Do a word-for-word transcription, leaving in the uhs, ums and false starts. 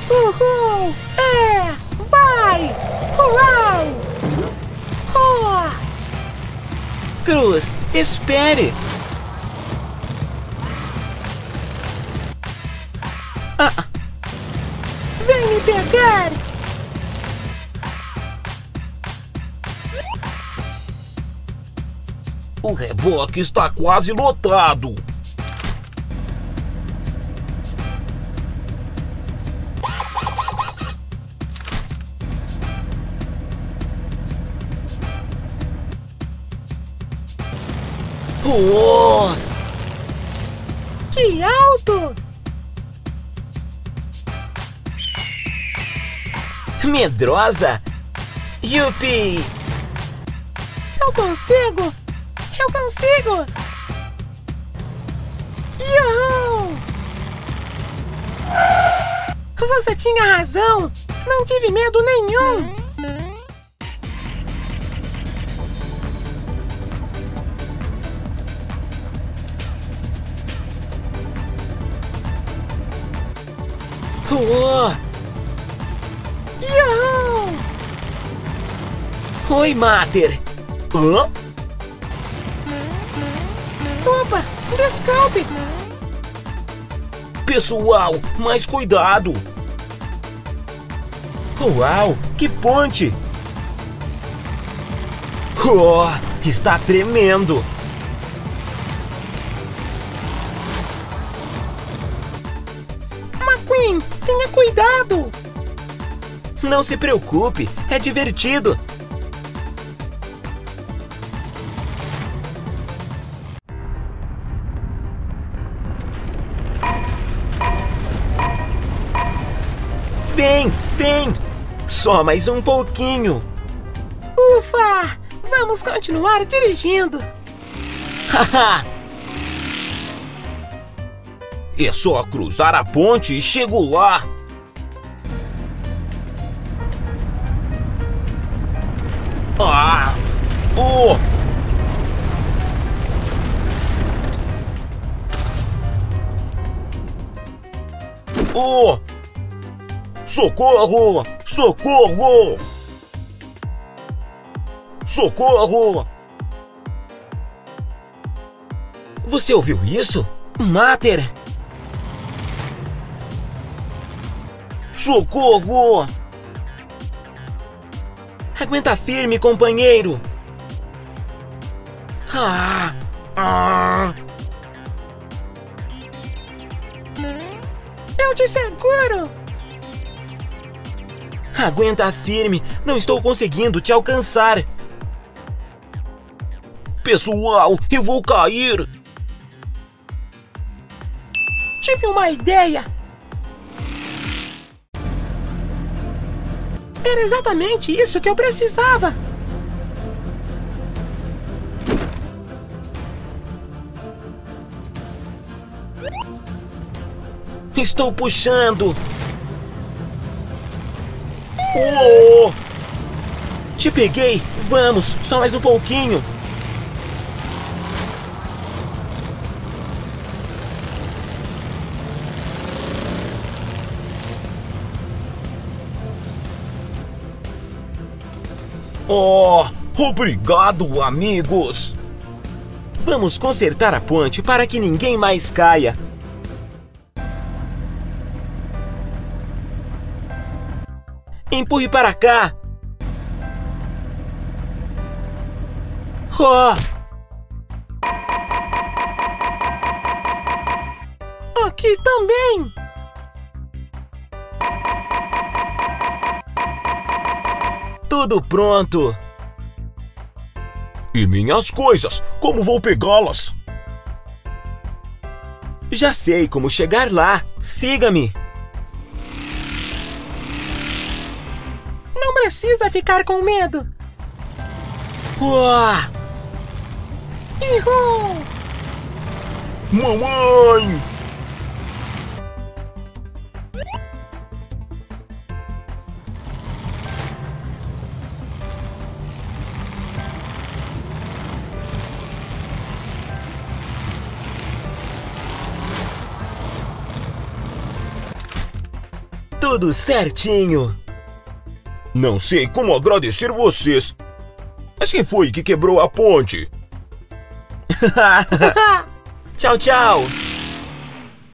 Uhul! É! Vai! Uau! Oh! Cruz, espere! Ah! Vem me pegar! O reboque está quase lotado! Oh! Que alto! Medrosa! Yupi! Eu consigo! Eu consigo! Yuhu! Você tinha razão! Não tive medo nenhum! Oh! Yuhu! Oi, Mater! Hã? Opa! Desculpe! Pessoal, mais cuidado! Uau, que ponte! Oh, está tremendo! McQueen, tenha cuidado! Não se preocupe, é divertido! Vem, vem! Só mais um pouquinho! Ufa! Vamos continuar dirigindo! Haha! É só cruzar a ponte e chego lá! Ah! Oh! Oh! Socorro! Socorro! Socorro! Você ouviu isso? Mater! Socorro! Aguenta firme, companheiro! Ah! Ah! Eu te seguro! Aguenta firme, não estou conseguindo te alcançar! Pessoal, eu vou cair! Tive uma ideia! Era exatamente isso que eu precisava! Estou puxando! Oh! Te peguei! Vamos, só mais um pouquinho! Oh! Obrigado, amigos! Vamos consertar a ponte para que ninguém mais caia! Empurre para cá! Oh! Aqui também! Tudo pronto! E minhas coisas? Como vou pegá-las? Já sei como chegar lá! Siga-me! Não precisa ficar com medo! Uau! Uhul! Mamãe! Tudo certinho. Não sei como agradecer vocês. Mas quem foi que quebrou a ponte? Tchau, tchau.